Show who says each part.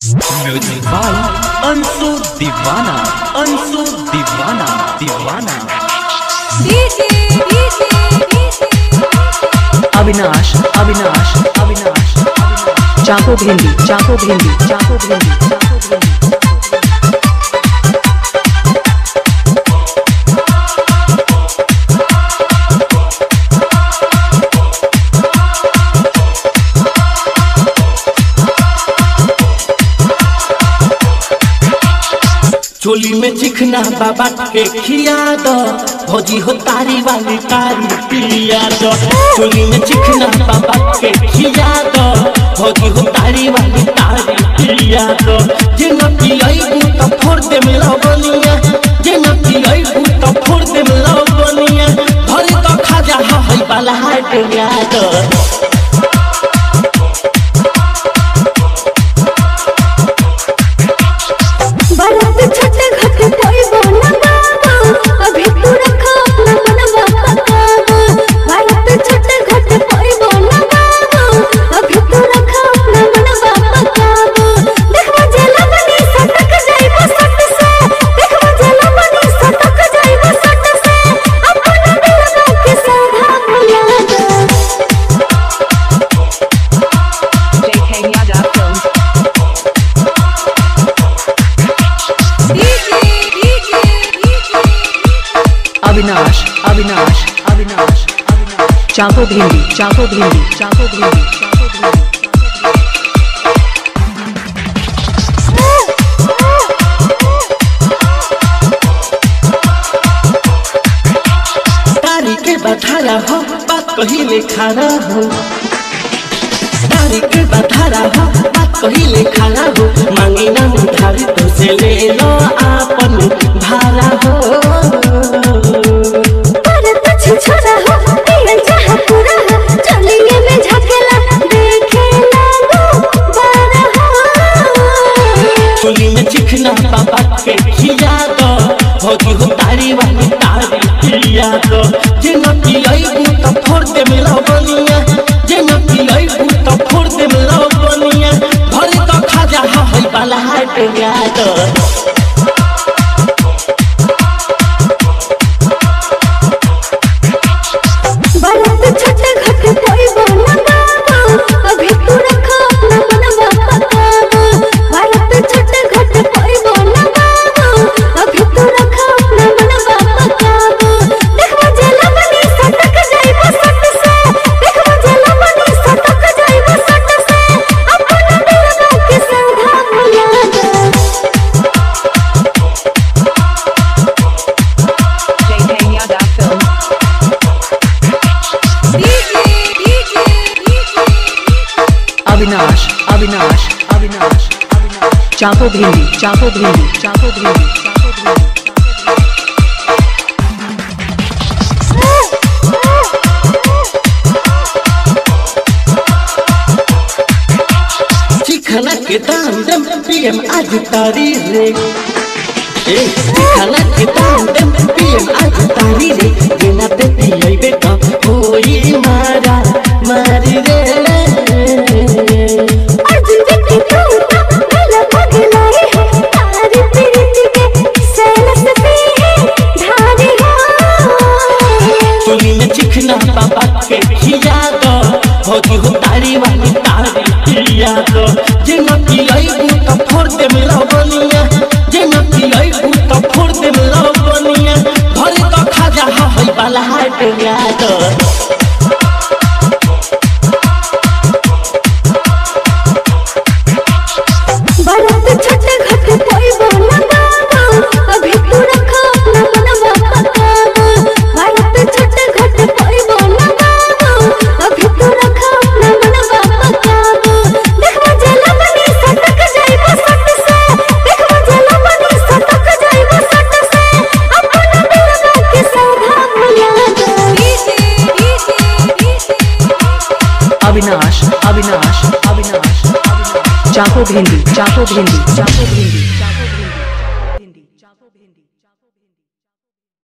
Speaker 1: Music by Anshu दीवाना, अंशु दीवाना, दीवाना।
Speaker 2: अविनाश अविनाश अविनाश चाको भेंडी चाको भेंडी चाको भेंडी चाको भेंडी।
Speaker 3: चोली में चिकना बाबा के खिया दो, भौजी हो तारी वाली तारी पिया दो। चोली में चिकना बाबा के खिया दो, भौजी हो तारी वाली तारी पिया दो। जेना पियाई तो फोड़ दे मिला बनिया, जेना पियाई तो फोड़ दे मिला बनिया। भरे तो खाजा है वाला है पिया दो।
Speaker 2: अविनाश अविनाश अविनाश अविनाश चाको भेंडी चाको भेंडी चाको भेंडी चाको भेंडी।
Speaker 3: तारी के बधारा हो बात कहिले खाना हो, तारी के बधारा हो बात कहिले खाना हो। मांगी ना उधारी तो से ले लो आपन भारा हो। चोली में चिकना बाबा के खिया दो, भौजी हो तारी वाली तारी पिया दो। जेना पियाई तो फोड़ दे मिला बनिया, जेना पियाई तो फोड़ दे मिला बनिया। भरे तो खाजा है वाला है पिया दो।
Speaker 2: अविनाश अविनाश अविनाश अविनाश चाको भेंडी चाको भेंडी चाको भेंडी चाको भेंडी।
Speaker 3: चिकना के दाम दम पीएम आज तारी रे, चिकना के दाम दम पीएम आज तारी रे। जेना पे पियाई बेटा होई मारा मारी रे। चोली में चिकना बाबा के खिया दो, भौजी हो तारी वाली तारी पिया दो। जेना पियाई तो फोड़ दे मिला बनिया, जेना पियाई तो फोड़ दे मिला बनिया। भरे तो खाजा है वाला है पिया दो।
Speaker 2: अविनाश अविनाश अविनाश चाको भेंडी चाको भेंडी चाको भेंडी।